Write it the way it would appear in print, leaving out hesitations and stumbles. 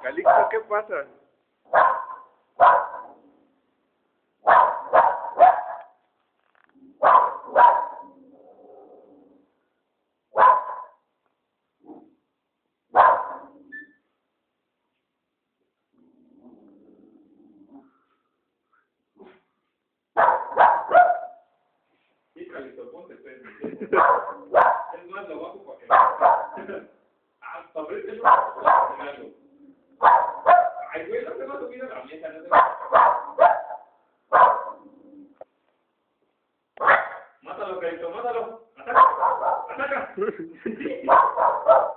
Calixto, ¿qué pasa? Sí, Calixto, ponte, pues. Es más, lo bajo para que... Ah, sobre este no. Ay, güey, no se va a subir a la mesa, no se va. Mátalo, Calixto, mátalo. Ataca. Ataca.